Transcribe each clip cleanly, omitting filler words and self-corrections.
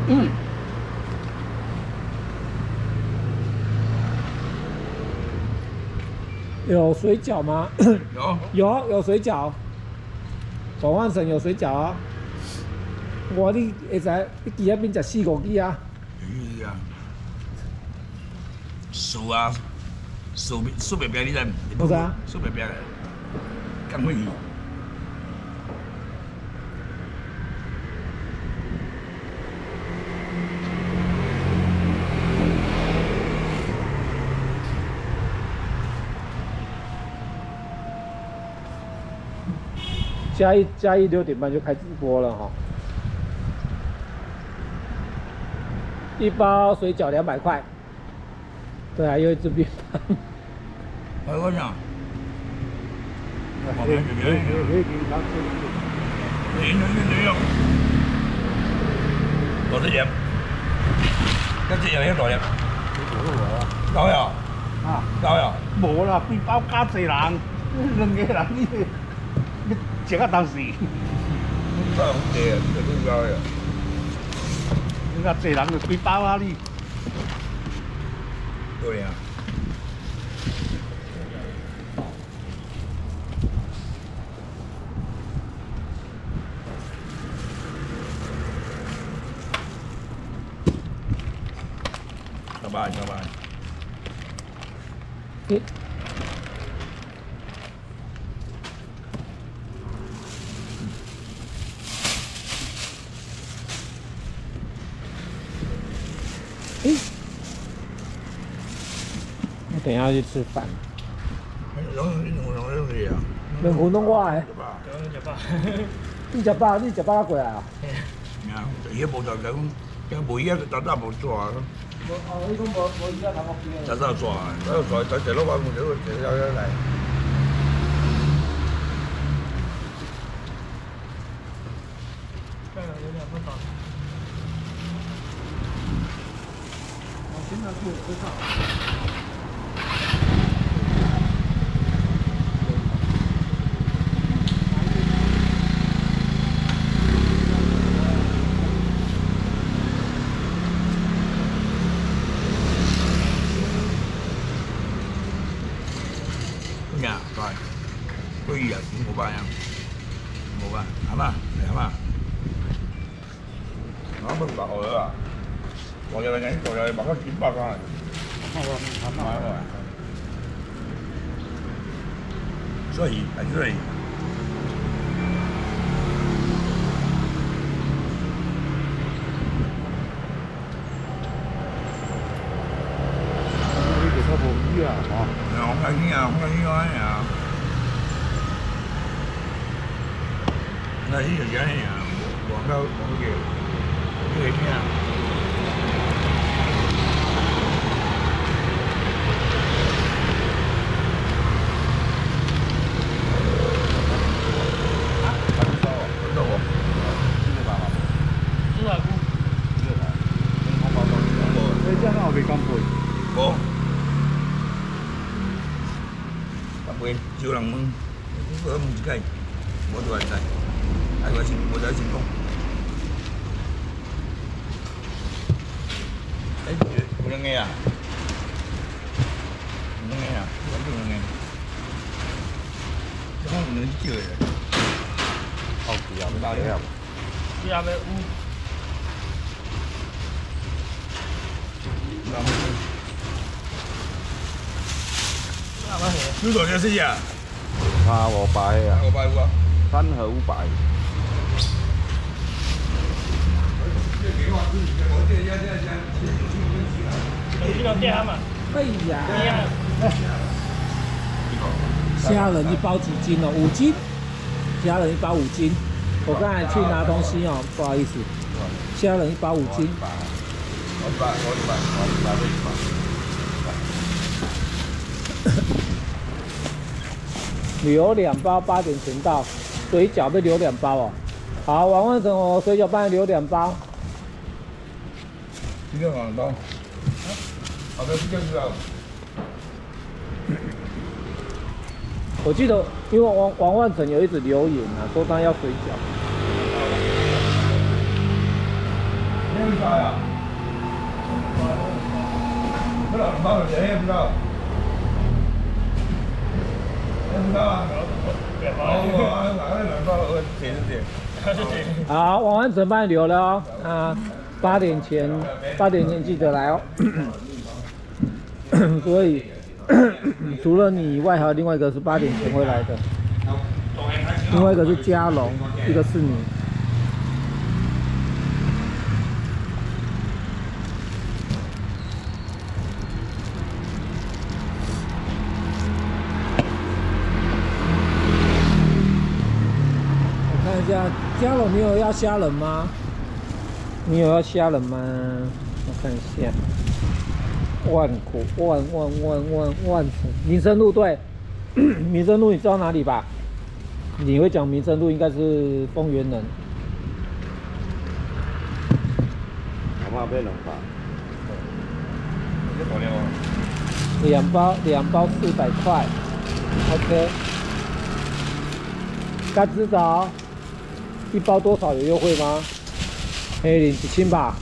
有水饺吗？有水饺。王万成有水饺啊！哇，你会知你伫遐边食4、5支啊？ 是啊。素啊，素白白你知？ 我知啊。 素白白，干乜嘢？ 嘉义6点半就开直播了哈。一包水饺200块。对啊，又一只便当。 我讲。多少钱？一隻又一袋入。夠呀？啊，夠呀？ 冇啦，背包加4人，2個人你食啊當時。 真係好正啊！呢個都夠呀。 你加4人就背包啊你。 對呀。拜拜，拜拜。 我等一下去吃饭。两分钟我的。你食饱？你食饱过来啊？ 啊，伊无就讲，无伊啊，早早无抓。 哦，你讲无伊啊，头壳边。 早早抓，早抓，早食老板冇了，食了来。 这个有点不好。我现在就知道。 呀，对，可以啊，冇办呀，冇办，好嘛，嚟好嘛。我乜白學啊？我有人做有白個幾百啊？所以，所以。không có ý nói nè đây là cái này bọn đâu bọn kìa cái gì nha chưa lần mừng bữa một cây một tuần này ai gọi xin một đợt xin không đấy cô đang nghe à đang nghe à vẫn chưa nghe chắc không nữa chưa rồi không chỉ làm bao nhiêu chỉ làm đấy Chú rồi cho gì à? À, 500 啊。 500喎。 真係500。 这个店嘛。哎呀。虾仁一包几斤哦？5斤。虾仁一包5斤。我刚才去拿东西哦，不好意思。虾仁一包5斤。留2包，8点前到。水饺被留2包哦。好，王万成，我水饺帮你留2包。 几个2包？好的，几个啊？ 我记得，因为王万成有一直留言啊，说他要水饺。 你不知道呀？不知道，包了这也不知道。不知道啊？ 好，王万成帮你留了哦。啊，8点前记得来哦。所以除了你以外，还有另外一个是8点前会来的，另外一个是嘉龙，一个是你。我看一下，嘉龙，你有要虾仁吗？你有要虾仁吗？我看一下。万城民生路对，民生路你知道哪里吧？你会讲民生路应该是丰原人。 阿妈买2包。 2包400块 ，OK。嘎吱枣1包多少有优惠吗？黑林1000吧。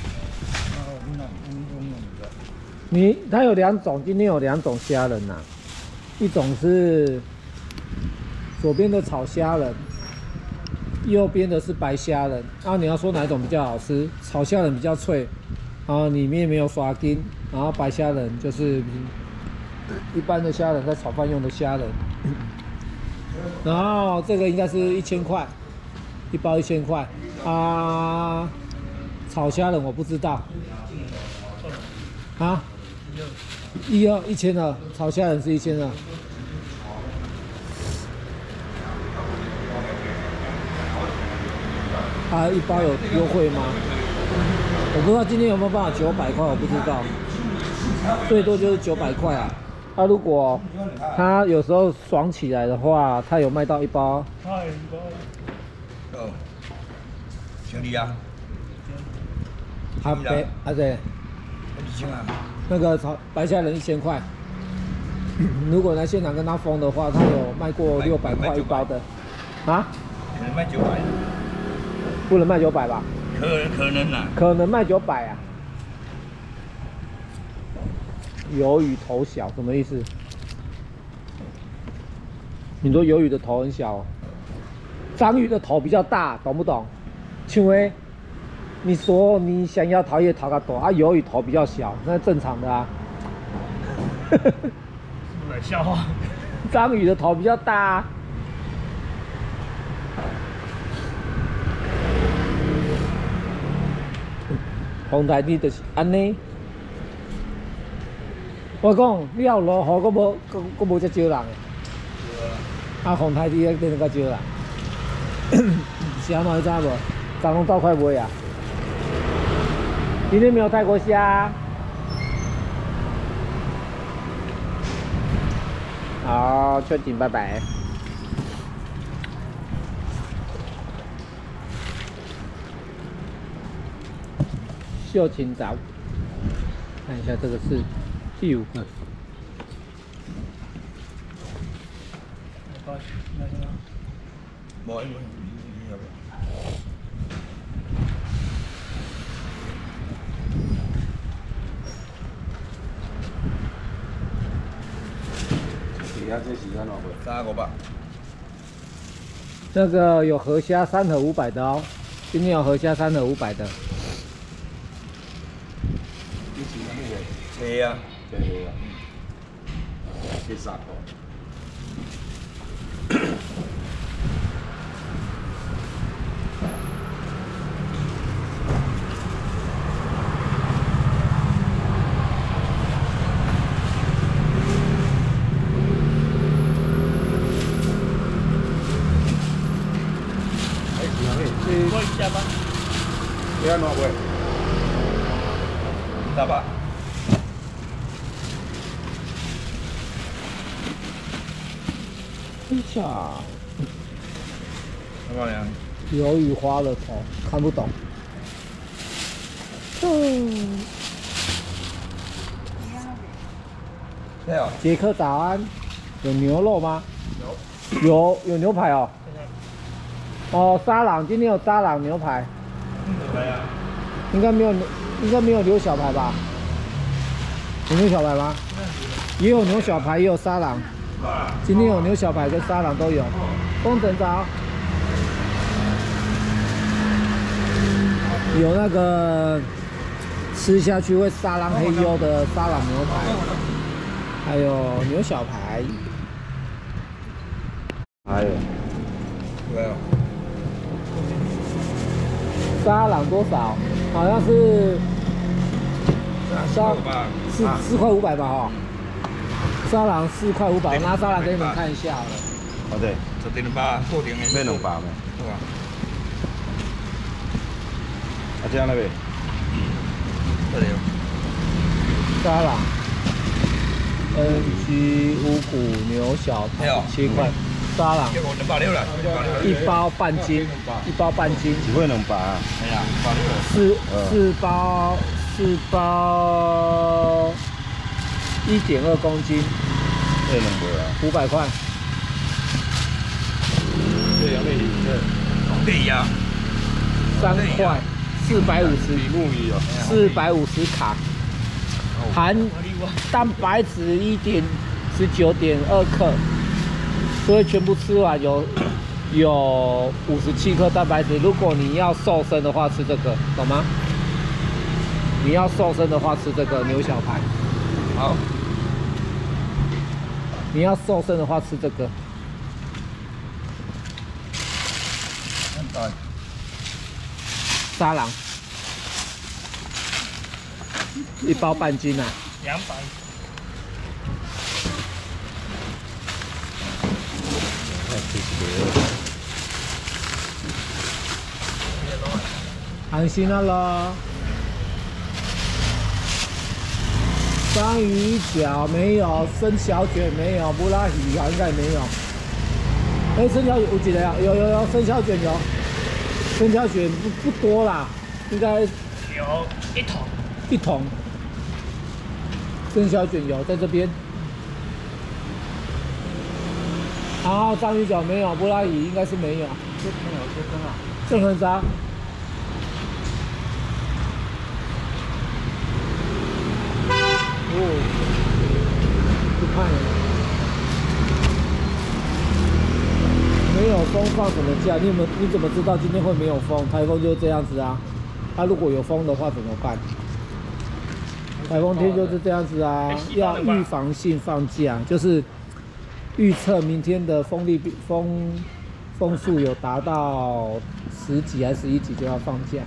它有2种，今天有2种虾仁呐，一种是左边的炒虾仁，右边的是白虾仁。然后你要说哪一种比较好吃？炒虾仁比较脆，然后里面没有刷筋，然后白虾仁就是一般的虾仁，在炒饭用的虾仁。然后这个应该是1000块，1包1000块啊。炒虾仁我不知道啊。1002，炒虾仁是1002。啊，1包有优惠吗？我不知道今天有没有办法900块，我不知道，最多就是900块啊。他如果他有时候爽起来的话，他有卖到1包。 哦，兄弟啊， 还别对，那个炒白虾仁1000块。如果来现场跟他封的话，他有卖过600块1包的。啊？ 可能卖900。 不能卖900吧？ 可能啊。 可能卖900啊。鱿鱼头小什么意思？你说鱿鱼的头很小哦，章鱼的头比较大，懂不懂？请问你说你想要讨也讨个多啊，鱿鱼头比较小，那正常的啊。 是不是冷笑话？ 章鱼的头比较大啊。红台你就是安尼。我讲，你要落雨，佫无遮少人的。啊，红台你那边较少人。是安怎你知无？人拢走快买啊。今天没有泰国虾。好，确定，拜拜。秀清早，看一下这个是第5个。 冇，300。 那个有河虾3盒500的哦，今天有河虾3盒500的。 对呀， 对呀，这3个。 过一下吧。 不要拿回。 大把。 哎呀， 多少钱？ 鱿鱼花了头，看不懂。 对啊。 杰克早安，有牛肉吗？有牛排哦。哦，沙朗，今天有沙朗牛排。 牛排啊。 应该没有牛小排吧？有牛小排吗？也有牛小排，也有沙朗。今天有牛小排跟沙朗都有。风筝早。有那个吃下去会沙朗黑油的沙朗牛排，还有牛小排。 还有。 对啊。 沙朗多少？好像是4块500吧，哈。沙朗4块500，拿沙朗给你们看一下好了。 哦对， 就2百固定的。 要200吗？ 对啊。 啊，这样了呗。 这里有。 沙朗 NG 五谷牛小排7块。沙朗 260了 ，1包半斤，1包半斤。 几块200啊？ 哎呀，260。 4包1.2公斤。 这200啊 ，500块。 这羊内这内鸭 3块，450。 木鱼哦。 450卡，含蛋白质19.2克。所以全部吃完有57克蛋白质。如果你要瘦身的话，吃这个，懂吗？你要瘦身的话，吃这个牛小排。 好。 你要瘦身的话，吃这个。沙朗，1包半斤啊。 200。 安心了咯。章鱼脚没有，生小卷没有，布拉鱼应该没有。哎，生小卷有几个呀？有，生小卷有，生小卷不多啦，应该有1桶。 1桶。生小卷有在这边。然后章鱼脚没有，布拉鱼应该是没有。 这边有切根啊。 正恒沙。哦，不看了。没有风放什么假？你怎么知道今天会没有风？台风就是这样子啊。它如果有风的话怎么办？台风天就是这样子啊，要预防性放假，就是预测明天的风速有达到10几还是11几就要放假。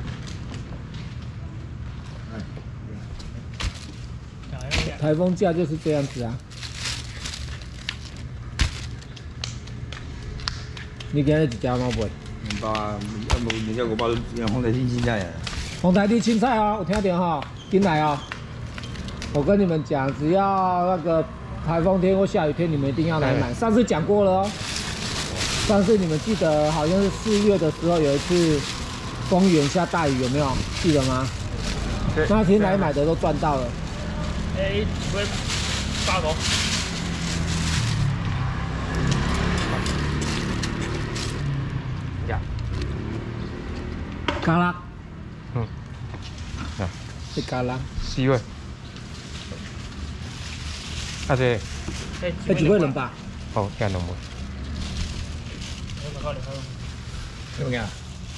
台风假就是这样子啊。你今日几家猫卖 ？2包啊，明天5包用红台地青菜啊。 红台地青菜哦，有听到哈？进来哦。我跟你们讲，只要那个台风天或下雨天，你们一定要来买。上次讲过了哦。上次你们记得好像是4月的时候有一次丰原下大雨，有没有记得吗？那天来买的都赚到了。 哎，会8头。 呀。 咖拉。 啊。 是咖拉。 4位。啊这。 哎，几位人吧？ 哦，干2位。 怎么样？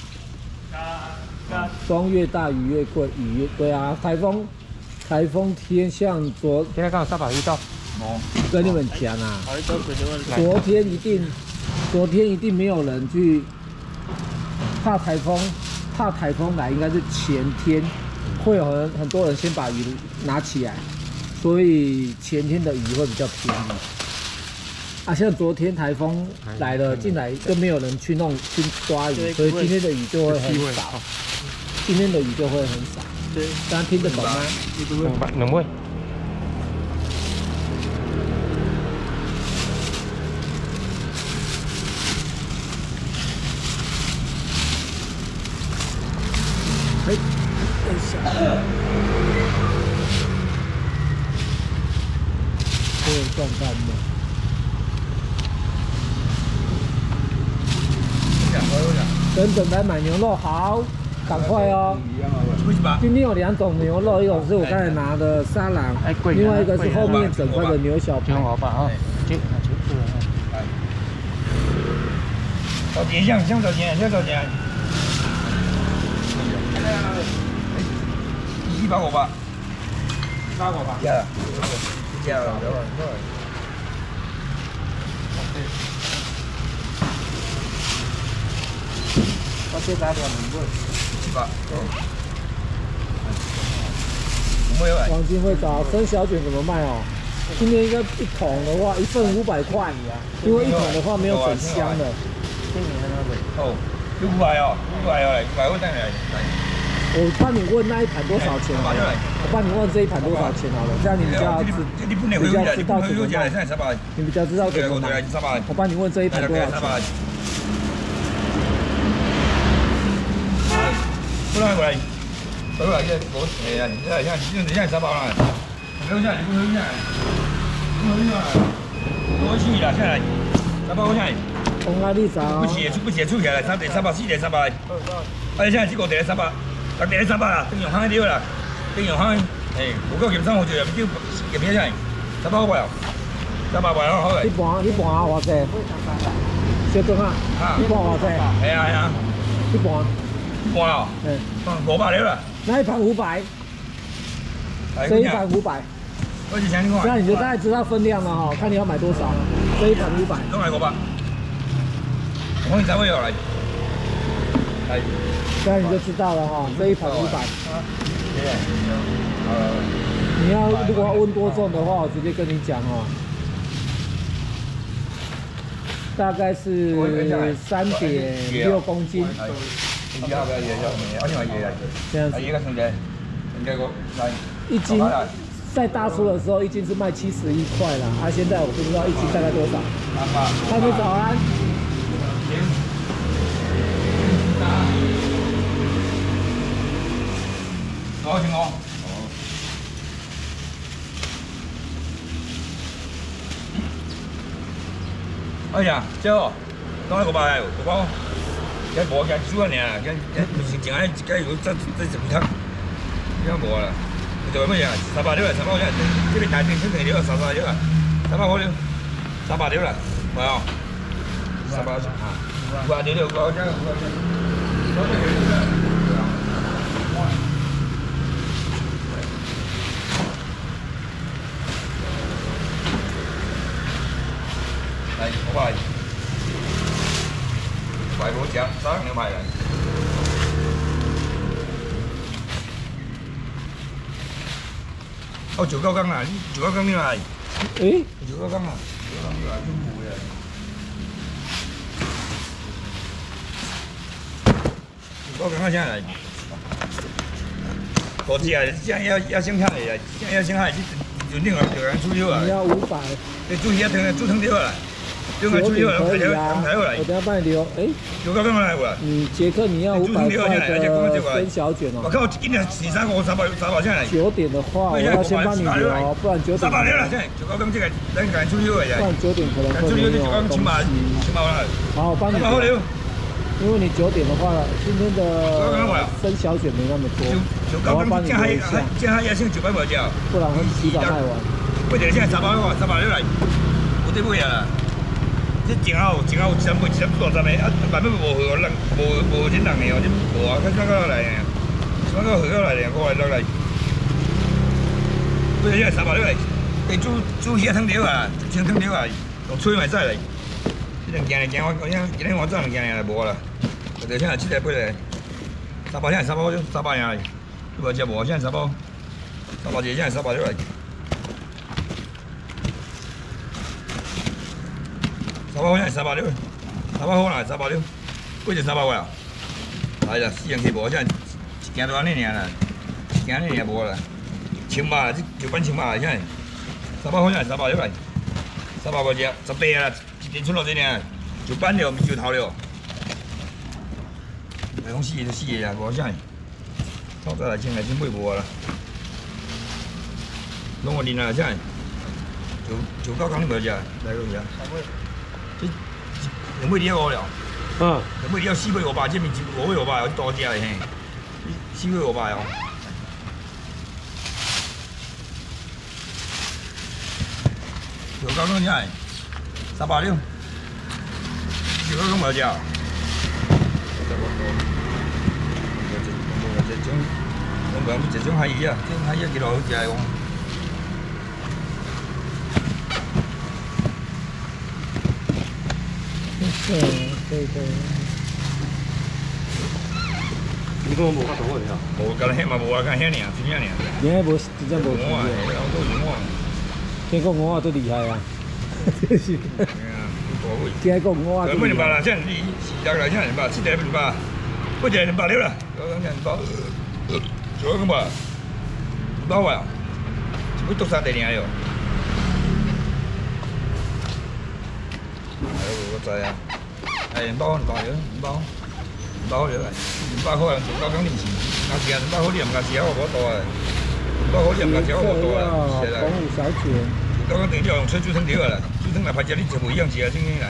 风越大雨越贵，雨越对啊。台风天像今天刚好300遇到。 跟你们讲啊，昨天一定没有人去怕台风来，应该是前天会有很多人先把鱼拿起来，所以前天的鱼会比较便宜。啊，像昨天台风来了进来，就没有人去抓鱼，所以今天的鱼就会很少。今天的鱼就会很少。对，大家听得懂吗 ？2位。 哎，等一下，这有撞到吗？等来买牛肉好。 赶快哦。今天有2种牛肉，一种是我刚才拿的沙朗，另外一个是后面整块的牛小排。 好吧啊， 找点像找点，想找点。150吧。150吧。呀，呀， 我这打点能不 ？700。没有。 王金会找生小卷怎么卖哦？今天应该一桶的话，1份500块，因为一桶的话没有整箱的。 哦，500哦，500哦，500我等来。 我帮你问那一盘多少钱好了，我帮你问这一盘多少钱好了，这样你比较知道怎么卖，你比较知道怎么买。我帮你问这一盘多少钱。 不然过来，过来这我哎呀，你现在300啦，不用下，你不用下，不用下，我去啦，下来，300块钱。 公安你找。 不写出起来，300、400、300，哎，现在这个第300。特别300啦，等用行了啦，等用行，哎，我够盐3号就就盐片下，300块哦，300块好个。 你盘啊偌济？小东啊，你盘偌济？ 系啊， 你盘哦，500了啦。 那一盘500，这一盘500。 我是想你看。 这样你就大概知道分量了哈，看你要买多少。这一盘500。 都系500。我你3位要来。来。 这样你就知道了哈，这一盘500。你要如果要问多重的话，我直接跟你讲哦，大概是3.6公斤。这样子。1斤在大出的时候，1斤是卖71块啦，现在我不知道1斤大概多少。大哥早安。 好情况。哎呀，这哦，当然500个，500，这无加煮啊尔，这不是净爱加油，这怎么汤？这无啦，就乜嘢？300了，300块钱，这边大店出嚟了，300了，300块了，300了啦，係啊，300啊，500了，500加500。来，500，快我讲，3牛排来。哦，9九斤啦，9九斤呢係。 誒 ？9九斤啊，9九斤啊，都冇嘅。9九斤啊，先嚟。我知啊，这样要先看的呀，这样要先看，就另外就人出油啊。 你要500。 你煮一汤，煮汤掉啦。 9点可以啊，我等下帮你留。哎 ，9九斤来喎。 杰克你要500块的生小卷哦。 我靠，今日2、3個300下來。 9點的話，我要先幫你留，不然9點。 300了啦，現在9九斤這個等緊出油嘅。 不然9點可能會沒有東西。好，我幫你留。因為你9點的話，今天的生小卷沒那麼多，我要幫你留一下。 這下要先900塊錢， 不然會提早賣完。 不然現在300塊，300了來，我對不起啦。這前後3倍3個啊，萬蚊無人無錢人嘅，我這無啊，佢剛來嘅，剛去咗嚟嘅，我嚟落嚟。不然現在300了來，你煮魚湯條啊，清湯條啊，用吹埋晒嚟。這兩件嚟，我今天我這兩件嚟無啦。我哋現在7個8個，300現在300呀，你無食無？現在300現在300了來。300塊現在300了，300好啦，300了，幾錢300塊啊？係啦，4樣起無，現在一件都安尼爾啦，一件安尼爾無啦，1000吧，這就搬1000吧，現在300塊現在300了來，300塊錢，10袋啦，一年出落這爾，就搬了，就頭了，來講4個就4個啊，無現在，透早來先來先買無啦，攏我拎啦，現在就9公你無食，來個呀。兩尾你要5了，兩尾你要4尾500，這邊5尾500有多隻嘿。 4月500哦。有高中价，360，有高中冇价。这种，我讲这种海鱼啊，这种海鱼几多好食哦。 对。 你讲无法度的吼。 无，干迄嘛无啊，干遐尔，真正尔。 你还无真正无鱼我啊， 的， 我都是我。 听讲我都厉害啊！就是， 对啊，大位。 听讲我每200啦，像你4来像200，7条200，不条200了啦，我讲200，做个嘛，200块啊，一尾3条尔哟。哎，我知啊，哎，200了，200了，200块做到讲利息，若是啊200块你也唔敢吃，我无多啊，200块你也唔敢吃，我无多啊，是啦。 公务小姐。 刚刚等于用吹煮汤条啦，煮汤来拍食，你就不一样吃啊，正经啦。